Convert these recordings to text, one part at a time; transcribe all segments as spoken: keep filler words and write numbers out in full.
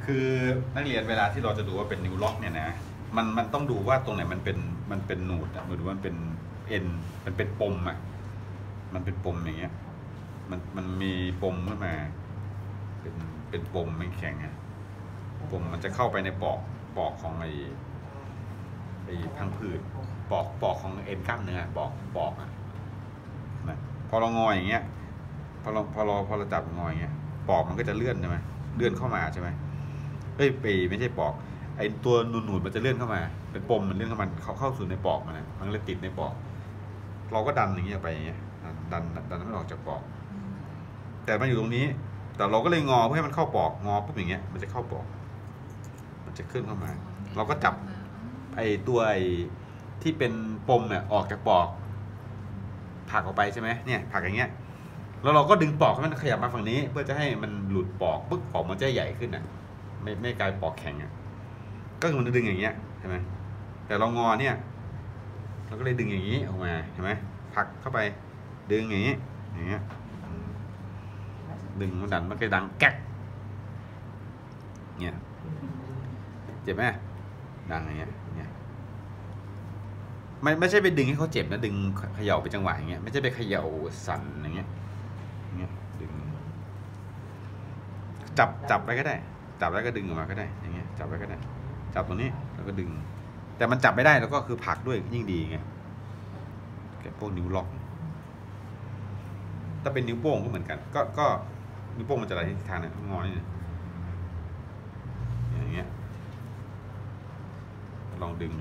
คือนักเรียนเวลาที่เราจะดูว่าเป็นนิ้วล็อกเนี่ยนะมันมันต้องดูว่าตรงไหนมันเป็นมันเป็นหนูดอ่ะหรือว่ามันเป็นเอ็นมันเป็นปมอ่ะมันเป็นปมอย่างเงี้ยมันมันมีปมขึ้นมาเป็นเป็นปมไม่แข็งอ่ะปมมันจะเข้าไปในปอกปอกของไอ้ไอ้พังผืดปอกปอกของเอ็นกล้ามเนื้อปอกปอกอ่ะนะพอเรางออย่างเงี้ยพอเราพอเราพอเราจับงออย่างเงี้ยปอกมันก็จะเลื่อนใช่ไหมเลื่อนเข้ามาใช่ไหมเอ้ยปีไม่ใช่ปอกไอตัวหนูดๆมันจะเลื่อนเข้ามาเป็นปมมันเลื่อนเข้ามาเข้าเข้าสู่ในปอกมันนะมันเลยติดในปอกเราก็ดันอย่างเงี้ยไปอย่างเงี้ยดันดันไม่ออกจากปอกแต่มันอยู่ตรงนี้แต่เราก็เลยงอเพื่อให้มันเข้าปอกงอปุ๊บอย่างเงี้ยมันจะเข้าปอกมันจะขึ้นเข้ามาเราก็จับไอตัวไอที่เป็นปมเนี่ยออกจากปอกผลักออกไปใช่ไหมเนี่ยผลักอย่างเงี้ยแล้วเราก็ดึงปอกให้มันขยับมาฝั่งนี้เพื่อจะให้มันหลุดปอกปึ๊บปอกมันจะใหญ่ขึ้นอ่ะไม่ไม่กลายปอกแข็งอ่ะก็คือมันดึงอย่างเงี้ยใช่ไหมแต่เรางอเนี่ยเราก็เลยดึงอย่างนี้ออกมาใช่ไหมผลักเข้าไปดึงอย่างนี้อย่างเงี้ยดึงมันดันมันก็ดังแก๊กเนี่ยเจ็บไหมดังอย่างเงี้ยเนี่ยไม่ไม่ใช่ไปดึงให้เขาเจ็บนะดึงเขย่าไปจังหวะอย่างเงี้ยไม่ใช่ไปเขย่าสั่นอย่างเงี้ยเงี้ยดึงจับจับไปก็ได้จับแล้วก็ดึงออกมาก็ได้อย่างเงี้ยจับไว้ก็ได้จับตรงนี้แล้วก็ดึงแต่มันจับไม่ได้แล้วก็คือผลักด้วยยิ่งดีไงแกพวกนิ้วล็อกถ้าเป็นนิ้วโป้งก็เหมือนกันก็ก็นิ้วโป้งมันจะไหลทิศทางเนี่ยงอนี่อย่างเงี้ยลองดึงดู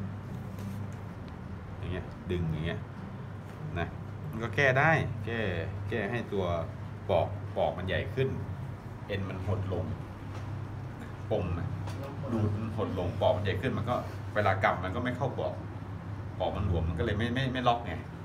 อย่างเงี้ยดึงอย่างเงี้ยนะมันก็แก้ได้แก้แก้ให้ตัวปอกปอกมันใหญ่ขึ้นเอ็นมันหดลงปมดูดมันหดลงปอกมันใหญ่ขึ้นมันก็เวลากำมันก็ไม่เข้าปอกปอกมันหลวมมันก็เลยไม่ไม่ไม่ล็อกไง